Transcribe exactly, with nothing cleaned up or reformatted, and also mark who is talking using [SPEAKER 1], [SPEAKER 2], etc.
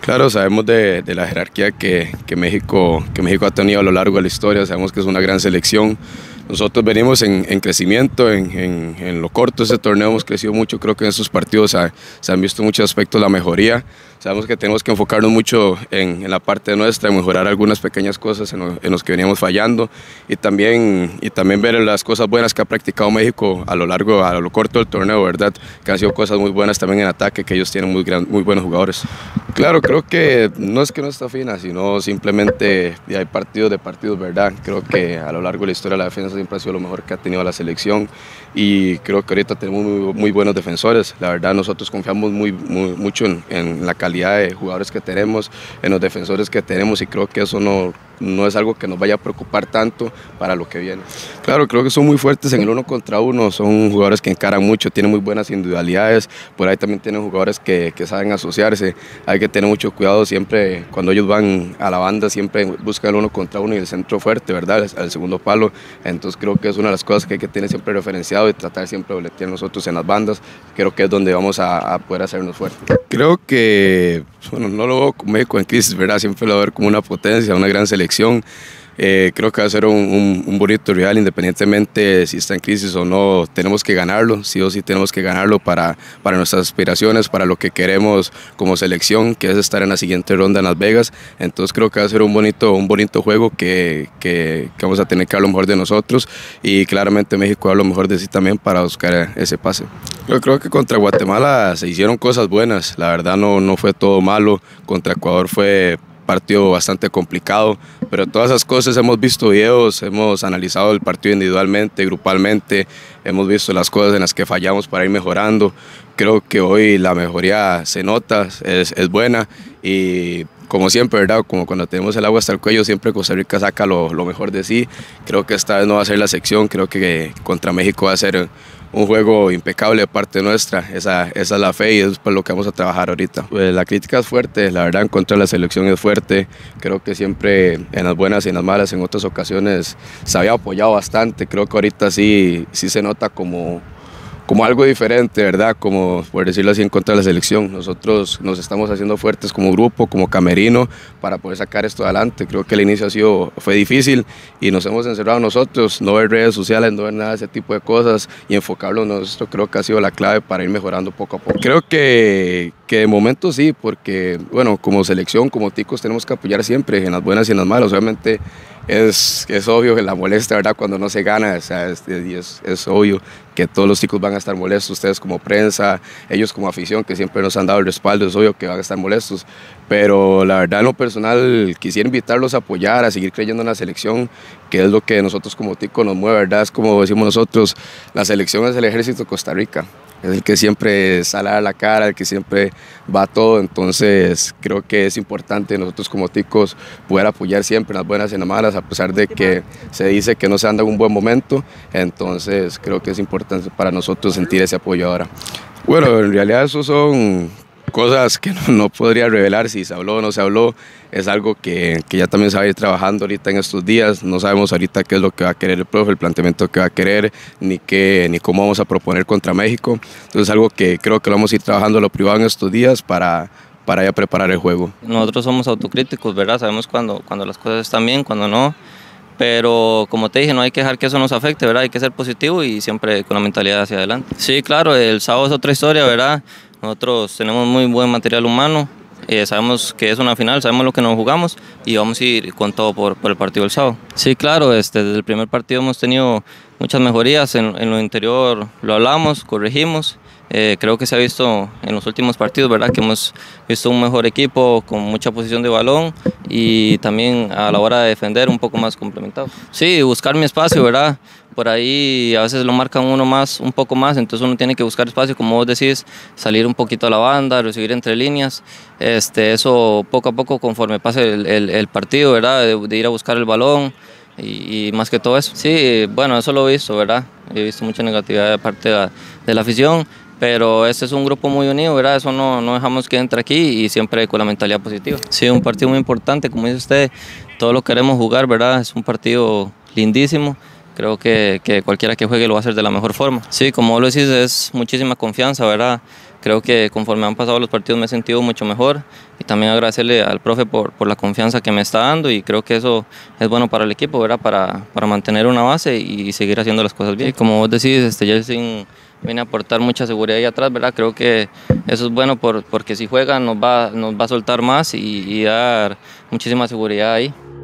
[SPEAKER 1] Claro, sabemos de, de la jerarquía que, que, México, que México ha tenido a lo largo de la historia, sabemos que es una gran selección. Nosotros venimos en, en crecimiento, en, en, en lo corto de este torneo hemos crecido mucho, creo que en estos partidos se, se han visto muchos aspectos de la mejoría. Sabemos que tenemos que enfocarnos mucho en, en la parte nuestra, en mejorar algunas pequeñas cosas en, lo, en los que veníamos fallando y también, y también ver las cosas buenas que ha practicado México a lo largo, a lo corto del torneo, ¿verdad? Que han sido cosas muy buenas también en ataque, que ellos tienen muy, gran, muy buenos jugadores. Claro, creo que no es que no está fina, sino simplemente hay partidos de partidos, ¿verdad? Creo que a lo largo de la historia la defensa siempre ha sido lo mejor que ha tenido la selección y creo que ahorita tenemos muy, muy buenos defensores. La verdad nosotros confiamos muy, muy, mucho en, en la calidad de jugadores que tenemos, en los defensores que tenemos y creo que eso no, no es algo que nos vaya a preocupar tanto para lo que viene. Claro, creo que son muy fuertes en el uno contra uno, son jugadores que encaran mucho, tienen muy buenas individualidades, por ahí también tienen jugadores que, que saben asociarse, hay que tener mucho cuidado siempre, cuando ellos van a la banda siempre buscan el uno contra uno y el centro fuerte, ¿verdad? Al segundo palo, entonces creo que es una de las cosas que hay que tener siempre referenciado y tratar siempre de boletear nosotros en las bandas, creo que es donde vamos a, a poder hacernos fuertes. Creo que, bueno, no lo veo con México en crisis, ¿verdad? Siempre lo voy a ver como una potencia, una gran selección. Eh, creo que va a ser un, un, un bonito rival, independientemente si está en crisis o no, tenemos que ganarlo, sí o sí tenemos que ganarlo para, para nuestras aspiraciones, para lo que queremos como selección, que es estar en la siguiente ronda en Las Vegas. Entonces creo que va a ser un bonito, un bonito juego que, que, que vamos a tener que dar lo mejor de nosotros y claramente México da lo mejor de sí también para buscar ese pase. Yo creo que contra Guatemala se hicieron cosas buenas, la verdad no, no fue todo malo, contra Ecuador fue partido bastante complicado, pero todas esas cosas hemos visto videos, hemos analizado el partido individualmente, grupalmente, hemos visto las cosas en las que fallamos para ir mejorando. Creo que hoy la mejoría se nota, es, es buena y como siempre, ¿verdad? Como cuando tenemos el agua hasta el cuello, siempre Costa Rica saca lo, lo mejor de sí. Creo que esta vez no va a ser la sección, creo que contra México va a ser un juego impecable de parte nuestra, esa, esa es la fe y eso es por lo que vamos a trabajar ahorita. Pues la crítica es fuerte, la verdad en contra de la selección es fuerte, creo que siempre en las buenas y en las malas, en otras ocasiones se había apoyado bastante, creo que ahorita sí, sí se nota como como algo diferente, ¿verdad? Como por decirlo así en contra de la selección. Nosotros nos estamos haciendo fuertes como grupo, como camerino, para poder sacar esto adelante. Creo que el inicio ha sido, fue difícil y nos hemos encerrado nosotros, no ver redes sociales, no ver nada de ese tipo de cosas y enfocarlo en nosotros, creo que ha sido la clave para ir mejorando poco a poco. Creo que, que de momento sí, porque bueno, como selección, como ticos tenemos que apoyar siempre en las buenas y en las malas. Obviamente es, es obvio que la molestia, ¿verdad? Cuando no se gana, o sea, es, es, es obvio que todos los ticos van a estar molestos, ustedes como prensa, ellos como afición que siempre nos han dado el respaldo, es obvio que van a estar molestos, pero la verdad en lo personal quisiera invitarlos a apoyar, a seguir creyendo en la selección, que es lo que nosotros como ticos nos mueve, ¿verdad? Es como decimos nosotros, la selección es el ejército de Costa Rica, es el que siempre sale a la cara, el que siempre va a todo, entonces creo que es importante nosotros como ticos poder apoyar siempre en las buenas y en las malas, a pesar de que se dice que no se anda en un buen momento, entonces creo que es importante para nosotros sentir ese apoyo ahora. Bueno, en realidad eso son cosas que no, no podría revelar si se habló o no se habló, es algo que, que ya también se va a ir trabajando ahorita en estos días, no sabemos ahorita qué es lo que va a querer el profe, el planteamiento que va a querer, ni, qué, ni cómo vamos a proponer contra México, entonces es algo que creo que lo vamos a ir trabajando a lo privado en estos días para, para ya preparar el juego.
[SPEAKER 2] Nosotros somos autocríticos, ¿verdad? Sabemos cuando, cuando las cosas están bien, cuando no, pero como te dije, no hay que dejar que eso nos afecte, ¿verdad? Hay que ser positivo y siempre con la mentalidad hacia adelante. Sí, claro, el sábado es otra historia, ¿verdad? Nosotros tenemos muy buen material humano, eh, sabemos que es una final, sabemos lo que nos jugamos y vamos a ir con todo por, por el partido del sábado. Sí, claro, este, desde el primer partido hemos tenido muchas mejorías, en, en lo interior lo hablamos, corregimos. Eh, creo que se ha visto en los últimos partidos, ¿verdad? Que hemos visto un mejor equipo con mucha posición de balón y también a la hora de defender un poco más complementado. Sí, buscar mi espacio, ¿verdad? Por ahí a veces lo marcan uno más, un poco más, entonces uno tiene que buscar espacio, como vos decís, salir un poquito a la banda, recibir entre líneas. Este, eso poco a poco conforme pase el, el, el partido, ¿verdad? De, de ir a buscar el balón. Y, y más que todo eso. Sí, bueno, eso lo he visto, ¿verdad? He visto mucha negatividad de parte de la, de la afición, pero este es un grupo muy unido, ¿verdad? Eso no, no dejamos que entre aquí y siempre con la mentalidad positiva. Sí, un partido muy importante, como dice usted, todos lo queremos jugar, ¿verdad? Es un partido lindísimo. Creo que, que cualquiera que juegue lo va a hacer de la mejor forma. Sí, como vos lo decís, es muchísima confianza, ¿verdad? creo que conforme han pasado los partidos me he sentido mucho mejor y también agradecerle al profe por, por la confianza que me está dando y creo que eso es bueno para el equipo, ¿verdad? Para, para mantener una base y seguir haciendo las cosas bien. Y como vos decís, este Jelsin viene a aportar mucha seguridad ahí atrás, ¿verdad? Creo que eso es bueno por, porque si juega nos va, nos va a soltar más y, y dar muchísima seguridad ahí.